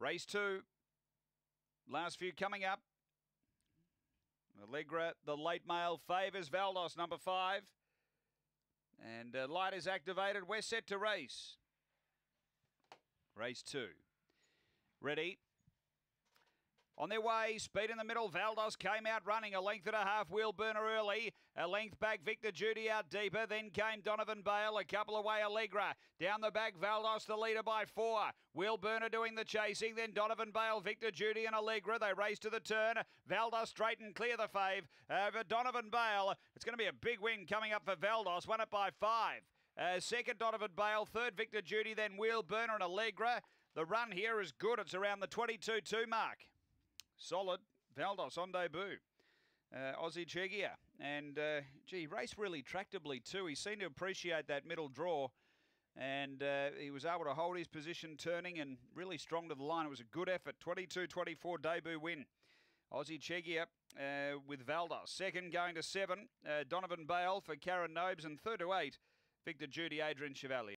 Race 2. Last few coming up. Allegra, the late male, favours Valdos, number 5. And light is activated. We're set to race. Race 2. Ready. On their way, speed in the middle. Valdos came out running a length and a half. Wheel Burner early. A length back, Victor Judy out deeper. Then came Donovan Bale. A couple away, Allegra. Down the back, Valdos the leader by 4. Wheel Burner doing the chasing. Then Donovan Bale, Victor Judy and Allegra. They race to the turn. Valdos straight and clear the fave. Over Donovan Bale. It's going to be a big win coming up for Valdos. Won it by 5. Second, Donovan Bale. Third, Victor Judy. Then Wheel Burner and Allegra. The run here is good. It's around the 22-2 mark. Solid. Valdos on debut. Aussie Chegia. And, raced really tractably too. He seemed to appreciate that middle draw. And he was able to hold his position turning and really strong to the line. It was a good effort. 22-24 debut win. Aussie Chegia with Valdos. Second going to 7. Donovan Bale for Karen Nobes. And third to 8, Victor Judy, Adrian Chevalier.